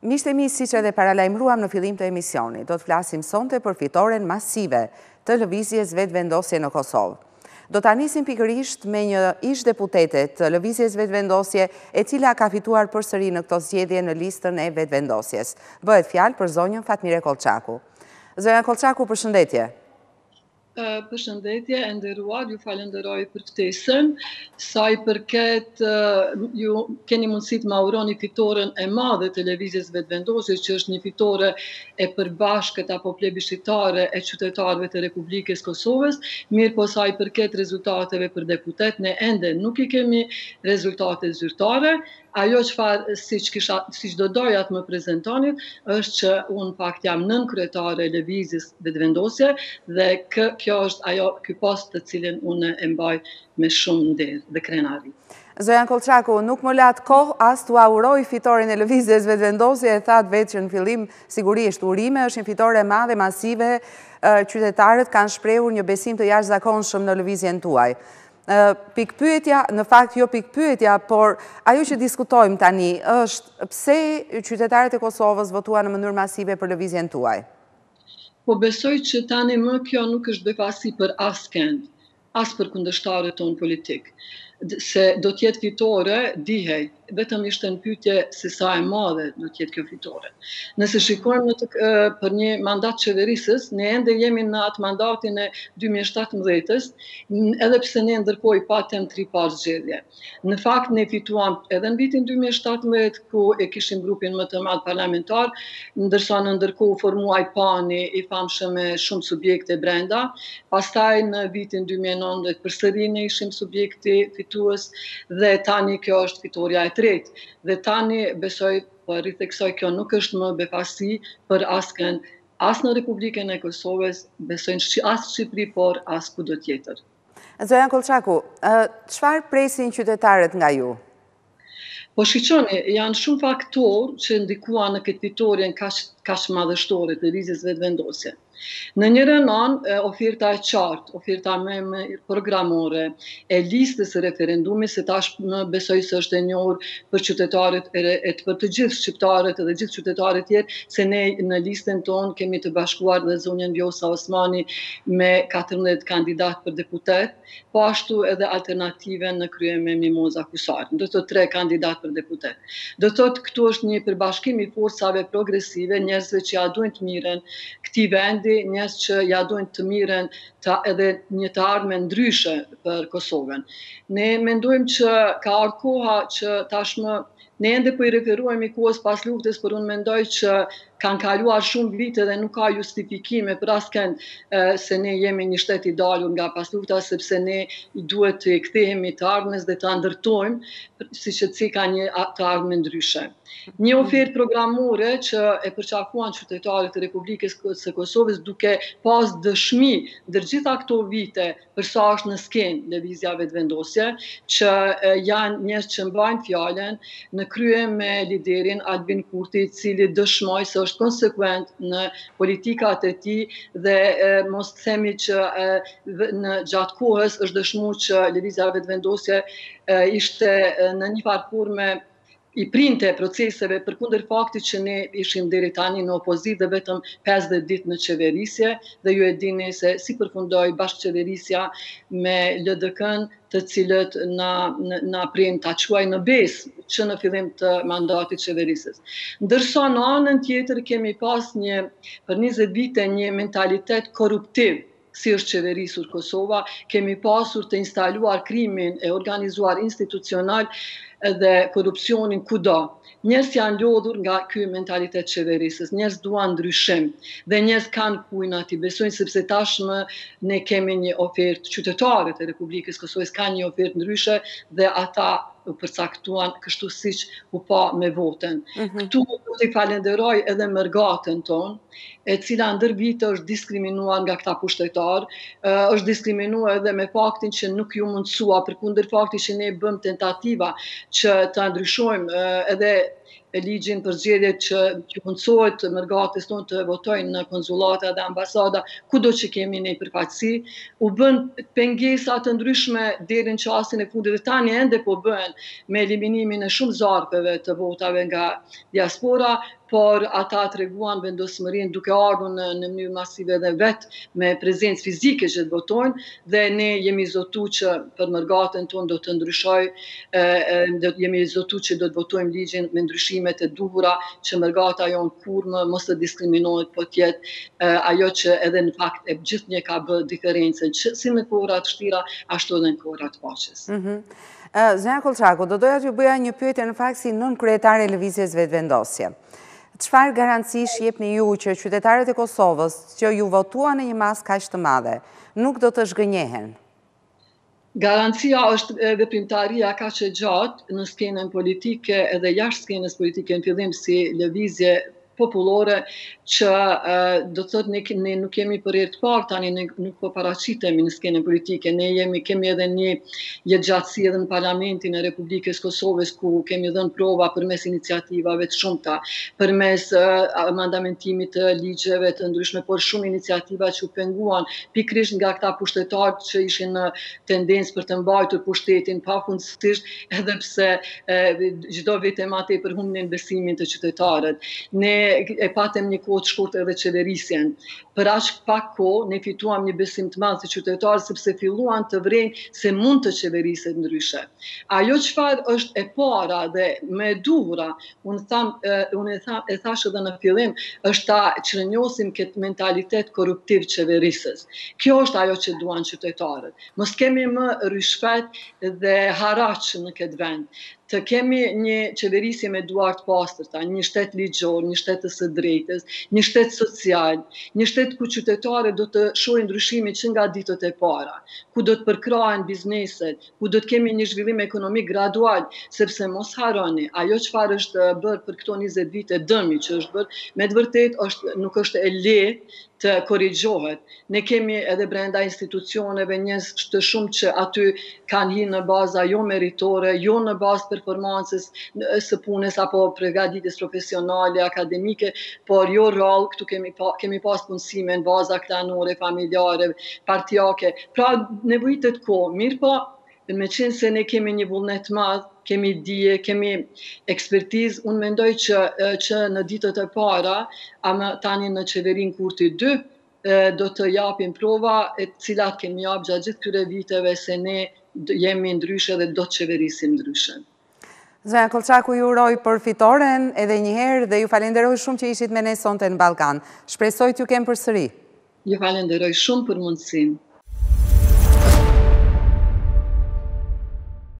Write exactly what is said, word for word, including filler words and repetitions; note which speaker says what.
Speaker 1: Miqtë e mi, siç edhe paralajmëruam në fillim të emisionit, do të flasim sonte për fitoren masive të lëvizjes vetëvendosje në Kosovë. Do të anisim pikërisht me një ish deputete të lëvizjes vetëvendosje e cila ka fituar përsëri në këto zgjedhje në listën e vetëvendosjes. Bëhet fjalë për zonjën Fatmire Kolçaku. Zonja Kolçaku, përshëndetje.
Speaker 2: Përshëndetje, e nderuar, ju falenderoj për ftesën. Sa i përket, ju keni mundësi të ma uroni fitoren e madhe të lëvizjes vetëvendosjes, që është një fitore e përbashkët apo plebiscitare e qytetarëve të Republikës Kosovës, mirë po sa i përket rezultateve për deputet, ne ende nuk i kemi rezultate zyrtare. Ajo çfarë siç kisha siç do doja të më prezantonit është që unë fakt jam nën kryetare e lëvizjes vetëvendosje dhe kë, kjo është ajo ky post të cilin unë e mbaj me shumë nder dhe krenari.
Speaker 1: Zonja Kolçaku, nuk më lat kohë as t'u uroj fitoren e lëvizjes vetëvendosje, e thatë vetë që në fillim sigurisht urime është një fitore e madhe masive, qytetarët kanë shprehur një besim të jashtëzakonshëm në lëvizjen tuaj. Pikpyetja, në fakt jo pikpyetja, por ajo që diskutojmë tani është pse qytetarët e Kosovës votuan në mënyrë masive për lëvizjen tuaj?
Speaker 2: Po besoj që tani më kjo nuk është befasi për askënd, as për kundërshtarët tonë politik. Se do t'jetë fitore, dihej, vetëm ishte në pyetje se sa e madhe do t'jetë kjo fitore. Nëse shikojmë në të, për një mandat qeverisës, ne ende jemi në atë mandatin e dy mijë e shtatëmbëdhjetës, edhe pse ne ndërkohë patëm tri parë zgjedhje. Në fakt ne fituam edhe në vitin dy mijë e shtatëmbëdhjetë, ku e kishim grupin më të madh parlamentar, ndërsa në ndërkohë formuaj pani i famshëm me shumë subjekte brenda. Pastaj në vitin dy mijë e nëntëdhjetë përsëri ne ishim subjekti fitues dhe tani kjo është fitoria e tretë. Dhe tani besoj, po ritheksoj, kjo nuk është më befasi për askën, as në Republikën e Kosovës, besoj as Shqipëri, por as kudo tjetër.
Speaker 1: Zonja Kolçaku, çfarë presin qytetarët nga ju?
Speaker 2: Po shiqoni, janë shumë faktorë që ndikuan në këtë fitoren kaq madhështore të lëvizjes vetëvendosje. Në njërin anë, oferta e qartë, oferta më programore e listës së referendumit, se tash më besoj se është e njohur për qytetarët e për të gjithë shqiptarët dhe gjithë qytetarët tjerë, se ne në listën tonë kemi të bashkuar dhe zonjën Vjosa Osmani me katërmbëdhjetë kandidat për deputet, po ashtu edhe alternative në krye me Mimoza Husari, do të thotë tre kandidat për deputet. Do të thotë këtu është një përbashkim i forcave progresive, njerëzve që ja duajnë të mirën këtij vendi, njerëz që ja duajnë të mirën të, edhe një të ardhme ndryshe për Kosovën. Ne mendojmë që ka ardhur koha që tashmë ne ende po i referohemi kohës pas luftës, por unë mendoj që kanë kaluar shumë vite dhe nuk ka justifikime për askënd se ne jemi një shtet i dalur nga pas lufta, sepse ne duhet të kthehemi të ardhmes dhe të ndërtojmë, siç e cika një të ardhme ndryshe. Një ofertë programore që e përqafuan qytetarët e Republikës së Kosovës duke pas dëshmi ndër gjitha këto vite për sa është në skenë lëvizja vetëvendosje, që janë njerëz që mbajnë fjalën në krye me liderin Albin Kurti, i cili dëshmoi se është konsekuent në politikat e tij dhe e, mos të themi që e, në gjatë kohës është dëshmuar që lëvizja vetëvendosje ishte e, në një farë forme i printe proceseve përkundër faktit që ne ishim deri tani në opozitë dhe vetëm pesëdhjetë ditë në qeverisje dhe ju e dini se si përfundoi bashkëqeverisja me L D K-n, të cilët na na prin ta quaj në besë që në fillim të mandatit qeverisës. Ndërsa në anën tjetër kemi pas një për njëzet vite një mentalitet korruptiv si është qeverisur Kosova, kemi pasur të instaluar krimin e organizuar institucional dhe korrupsionin kudo. Njerëz janë lodhur nga ky mentalitet qeverisës, njerëz duan ndryshim dhe njerëz kanë kujna t'i besojnë, sepse tashmë ne kemi një ofertë, qytetarët e Republikës Kosovës kanë një ofertë ndryshe dhe ata u përcaktuan kështu siç u pa me votën. Mm-hmm. Këtu do t'i falenderoj edhe mërgatën tonë, e cila ndër vite është diskriminuar nga këta pushtetarë, është diskriminuar edhe me faktin që nuk ju mundsua, përkundër faktit që ne bëm tentativa që të ndryshojmë edhe ligjin për zgjedhjet që që mundsohet mërgatës tonë të votojnë në konsulata dhe ambasada, kudo që kemi ne përfaqësi, u bën pengesa të ndryshme deri në çastin e fundit dhe tani ende po bëhen me eliminimin e shumë zarfeve të votave nga diaspora, por ata treguan vendosmërinë duke ardhur në, në mënyrë masive dhe vetë me prezencë fizike që të votojnë, dhe ne jemi zotu që për mërgatën tonë do të ndryshoj, e, e, jemi zotu që do të votojmë ligjin me ndryshimet e duhura, që mërgata jonë kur më mos të diskriminohet, po tjetë ajo që edhe në fakt e gjithë një ka bë diferencën, që si në kohërat vështira, ashtu edhe në kohërat paqes.
Speaker 1: Mm -hmm. uh, Zënja Kolçaku, do doja t'ju bëja një pyetje në fakt si nën kryetare e lëvizjes vetëvendosje. Çfarë garancish jepni ju që qytetarët e Kosovës që ju votuan në një masë kaq të madhe nuk do të zhgënjehen?
Speaker 2: Garancia është veprimtaria kaq e gjatë në skenën politike edhe jashtë skenës politike në fillim si lëvizje popullore që uh, do të thotë ne, ne nuk jemi për herë të parë tani ne nuk po paraqitemi në skenën politike, ne jemi kemi edhe një jetëgjatësi edhe në Parlamentin e Republikës Kosovës ku kemi dhënë prova përmes iniciativave të shumta, përmes uh, mandamentimit të ligjeve të ndryshme, por shumë iniciativa që u penguan pikërisht nga këta pushtetarë që ishin në tendencë për të mbajtur pushtetin pafundësisht, edhe pse çdo vit e më tepër humnin besimin të qytetarët. Ne e patëm një kohë të shkurtër edhe qeverisjen. Për aq pak kohë ne fituam një besim të madh të qytetarëve sepse filluan të vrejnë se mund të qeveriset ndryshe. Ajo çfarë është e para dhe më e duhura, unë tham unë e tham e thash edhe në fillim, është ta çrënjosim këtë mentalitet korruptiv qeverisës. Kjo është ajo që duan qytetarët. Mos kemi më rishfet dhe haraç në këtë vend. Të kemi një qeverisje me duart pastërta, një shtet ligjor, një shtet të së drejtës, një shtet social, një shtet ku qytetarët do të shohin ndryshimin që nga ditët e para, ku do të përkrahen bizneset, ku do të kemi një zhvillim ekonomik gradual, sepse mos harroni, ajo çfarë është bërë për këto njëzet vite dëmi që është bërë, me të vërtetë është nuk është e lehtë të korrigjohet. Ne kemi edhe brenda institucioneve njerëz të shumë që aty kanë hyrë në baza jo meritore, jo në bazë performancës së punës apo përgatitjes profesionale, akademike, por jo rrallë, këtu kemi pa, kemi pas punësime në baza klanore, familjare, partijake. Pra nevojitet kohë, mirë po, me qenë se ne kemi një vullnet madh, kemi dije, kemi ekspertizë, unë mendoj që, që në ditët e para, ama tani në qeverin Kurti dy, do të japim prova e cilat kemi jap gjatë gjithë këtyre viteve se ne jemi ndryshe dhe do të qeverisim ndryshe.
Speaker 1: Zënja Kolçaku, ju uroj për fitoren edhe një herë dhe ju falenderoj shumë që ishit me ne sonte në Ballkan. Shpresoj t'ju kem përsëri.
Speaker 2: Ju falenderoj shumë për mundësinë.